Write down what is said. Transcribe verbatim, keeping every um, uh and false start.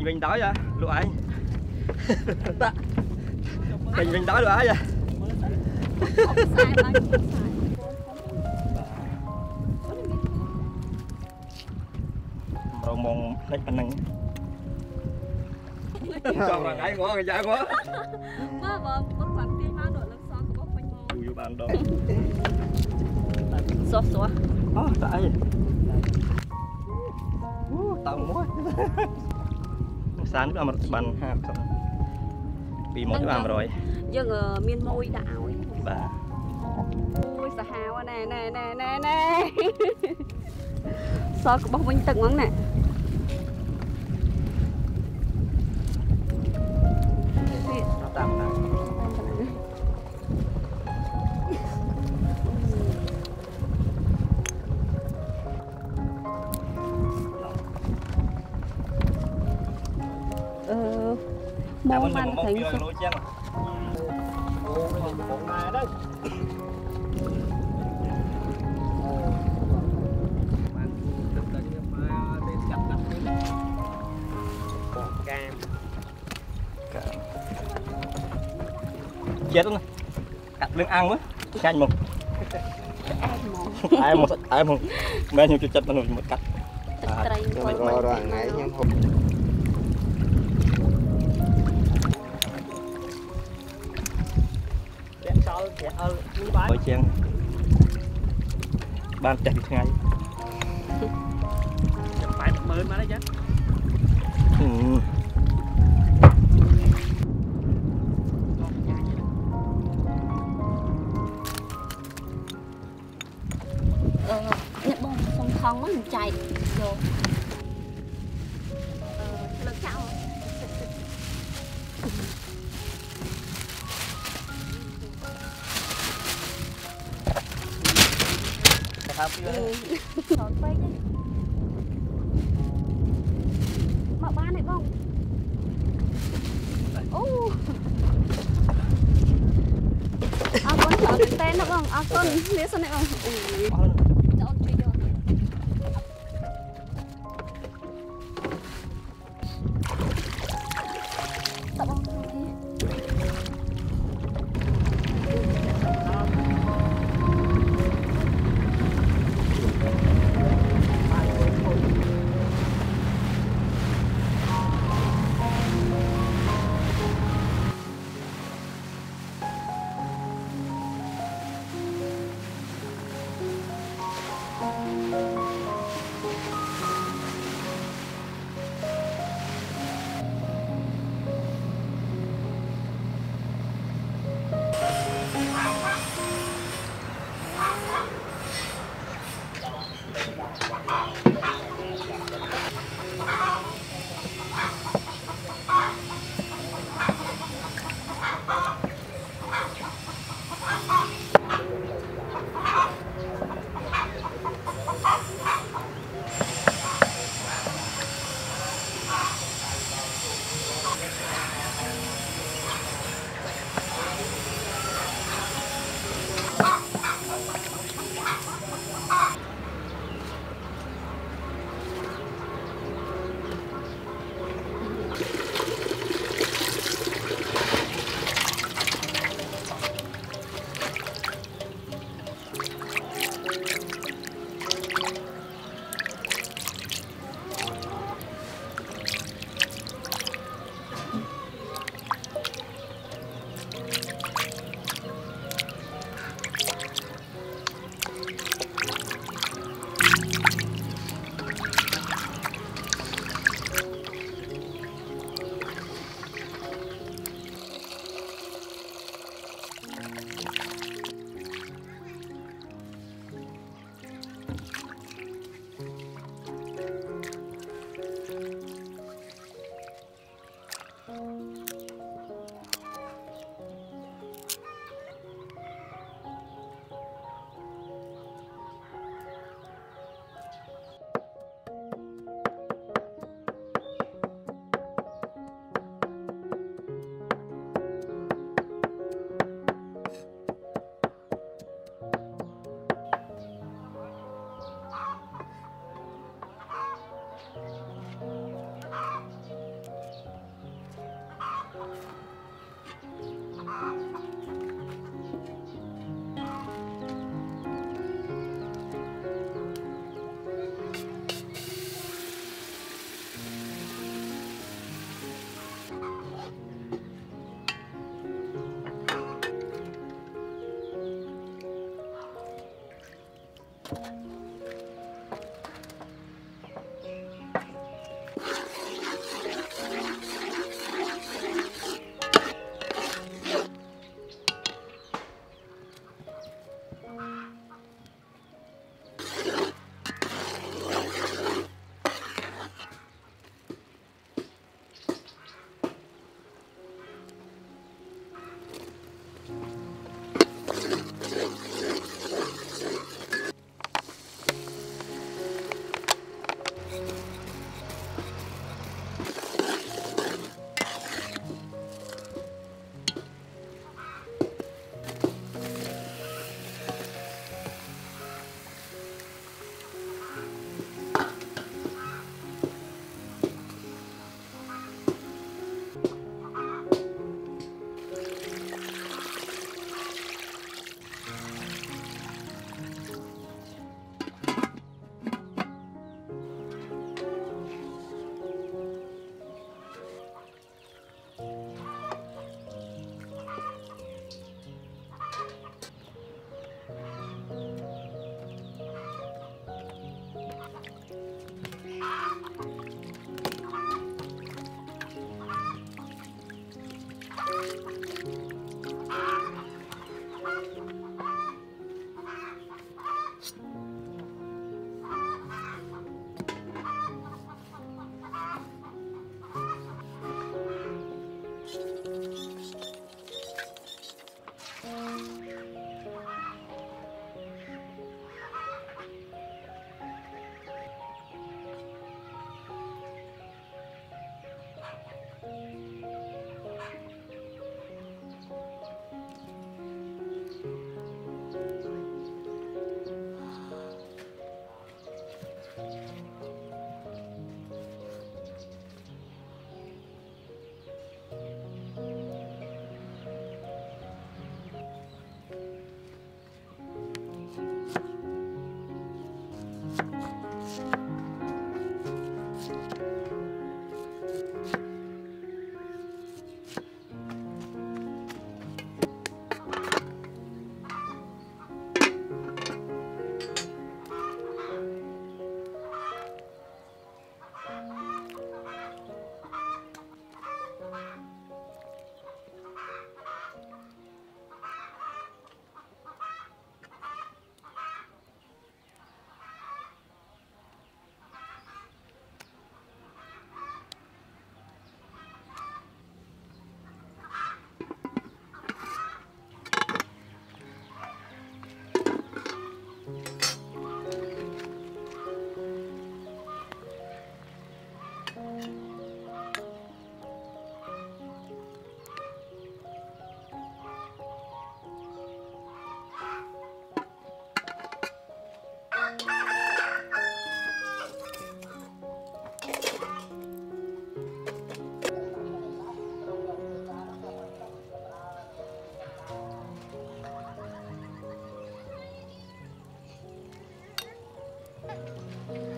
mình đói ra lụa anh. Mình mình đói lụa ấy ra. Rồi mong lấy phần năng. Cho rằng ai quá người quá. Má vợ bắt phạt đi má đội lực so của bác mình mong. Chui vô bàn đó. Xóa xóa. Ồ, tại gì? Tao mua. Sáng nữa mà bàn ha. Vì một cái bàn rồi. Giờ miên môi đã áo ấy. Bà. Ôi sao hào nè nè nè nè nè. So của bác mình từng món nè. Ờ, mong ăn thấy sao? Chết luôn, cắt lưng ăn quá, nhanh một, ai một, ai một, mấy nhiêu chết nó một cắt, rồi rồi ngày nhâm hụt, bởi chén, ban chạy ngay, phải một mươi mà đấy chứ. Nhận bông không không nó chạy vô lực cao mà ba này bông ô à con thở tên nó bông à con lý sao này bông chọn truy vô tập bông Hãy subscribe cho kênh Ghiền Mì Gõ để không bỏ lỡ